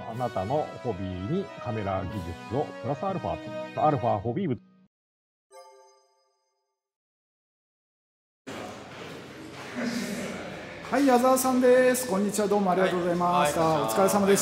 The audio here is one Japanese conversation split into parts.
あなたのホビーにカメラ技術をプラスアルファと、アルファホビー部。 はい、矢沢さんです。こんにちは、どうもありがとうございました。 はい、 お疲れ様でした。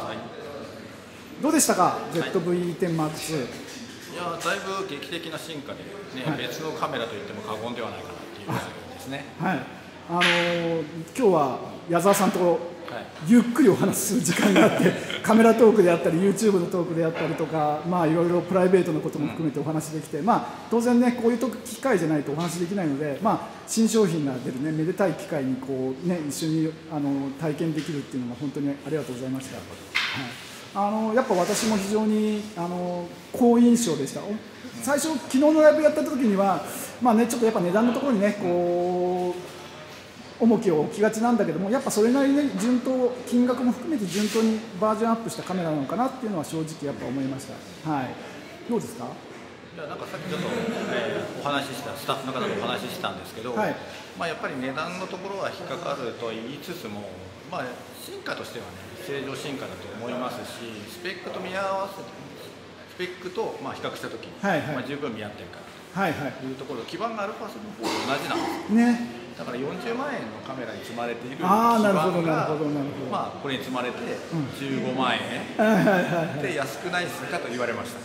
どうでしたか、ZV-10 Mark II。 いや、だいぶ劇的な進化で、ね、別のカメラといっても過言ではないかなっていう感じですね。 はい、今日は矢沢さんとゆっくりお話しする時間があってカメラトークであったり YouTube のトークであったりとか、まあ、いろいろプライベートのことも含めてお話できて、まあ、当然ねこういう機会じゃないとお話できないので、まあ、新商品が出るねめでたい機会にこう、ね、一緒に体験できるっていうのが本当にありがとうございました。はい、やっぱ私も非常に好印象でした。最初昨日のライブやった時には、まあね、ちょっとやっぱ値段のところにねこう重きを置きがちなんだけども、やっぱそれなりに順当、金額も含めて順当にバージョンアップしたカメラなのかなっていうのは正直やっぱ思いました。はい、どうですか？ いや、なんかさっきちょっと、お話ししたスタッフの方とお話ししたんですけど、はい、まあやっぱり値段のところは引っかかると言いつつも、まあ進化としてはね正常進化だと思いますし、スペックと見合わせスペックとまあ比較したときに、はいはい、まあ十分見合ってるかというところ、基盤がアルファ7の方と同じなんですね。だから40万円のカメラに積まれている基盤がまあこれに積まれて15万円で安くないですかと言われました。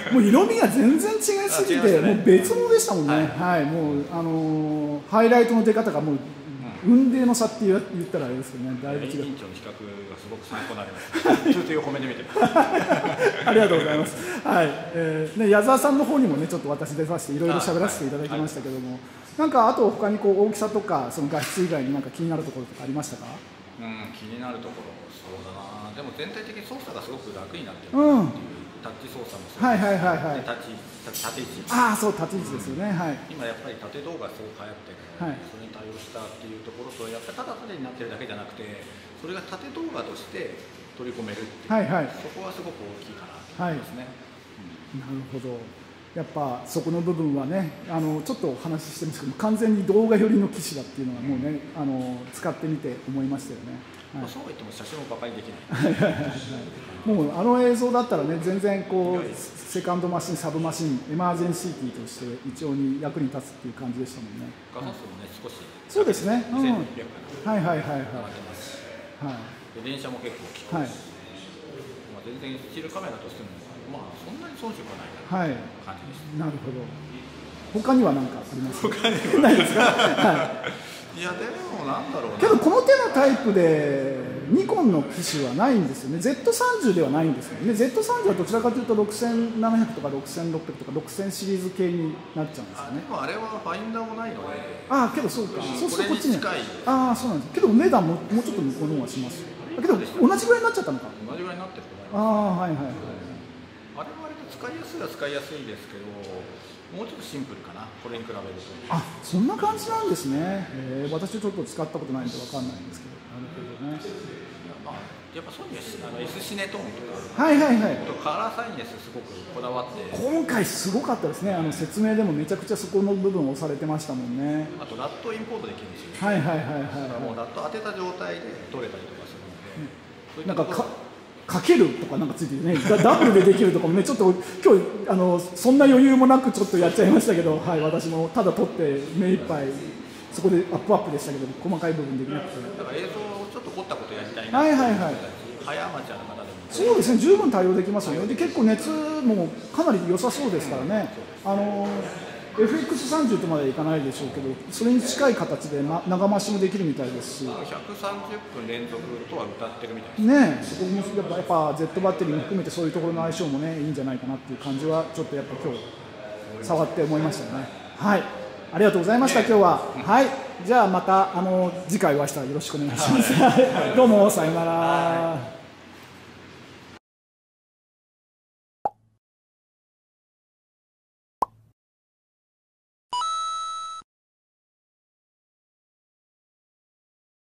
もう色味が全然違いすぎて、もう別物でしたもんね。はい、もうハイライトの出方がもう雲泥の差って言ったらあれですけどね、だいぶ違う。 委員長の比較がすごく参考になりました。中継を褒めてみてます。 ありがとうございます。はい、ね、矢沢さんの方にもねちょっと私出させていろいろ喋らせていただきましたけども、なんかあと他にこう大きさとかその画質以外になんか気になるところとかありましたか？ 気になるところ、そうだな。でも全体的に操作がすごく楽になってるっていう。タッチ操作もそうですし、縦位置。 ああ、そう、縦位置ですよね。はい。 今やっぱり縦動画すごく流行ってるので、それに対応したっていうところと、やっぱりただ縦になってるだけじゃなくて、それが縦動画として取り込めるっていう、そこはすごく大きいかなと思いますね。 なるほど。やっぱそこの部分はね、ちょっとお話ししてますけど、完全に動画寄りの機種だっていうのはもうね、使ってみて思いましたよね。 そうは言っても写真もバカにできない。 もう映像だったらね、全然こうセカンドマシン、サブマシン、エマージェンシーキーとして一応に役に立つっていう感じでしたもんね。 画素数もね少し。 そうですね。 2600。 はい。 電車も結構効く。まあ全然スチールカメラとしてもまあそんなに遜色がない感じでした。 なるほど。他には何かありますか？ 他にはないですか？ いやでもなんだろうな。 けどこの手のタイプでニコンの機種はないんですよね。Z30 ではないんですよね。Z30 はどちらかというと6700とか6600とか6000シリーズ系になっちゃうんですよね。 でもあれはファインダーもないので。 ああ、けどそうか。そうするとこっちに。 近い。 ああ、そうなんです。けどお値段もうちょっと向こうの方がします。けど同じぐらいになっちゃったのか。 同じぐらいになってると思います。 ああ、はい。 あれは割と使いやすいは使いやすいですけど、もうちょっとシンプルかな、これに比べると。 あ、そんな感じなんですね。私ちょっと使ったことないんでわかんないんですけど、なるほどね。 やっぱそういうSシネトーンとか、 カラーサイネスすごくこだわって。 今回すごかったですね。説明でもめちゃくちゃそこの部分を押されてましたもんね。 あとラットインポートできるんですよ。もうラット当てた状態で撮れたりとかするので。 なんかかけるとかなんかついててね、ダブルでできるとかもね、ちょっと今日そんな余裕もなくちょっとやっちゃいましたけど、はい、私もただ撮って目いっぱいそこでアップでしたけど、細かい部分できなくて。 だから映像をちょっと凝ったことやりたいなっていう早アマチュアの方でも。 そうですね、十分対応できますよね。で結構熱もかなり良さそうですからね。FX30 とまではいかないでしょうけど、それに近い形で長増しもできるみたいですし、 130分連続とは歌ってるみたいですね。そこもやっぱ Z バッテリーも含めてそういうところの相性もねいいんじゃないかなっていう感じはちょっとやっぱ今日触って思いましたよね。はい、ありがとうございました。今日ははい、じゃあまた次回お会いしたらよろしくお願いします。どうもさよなら。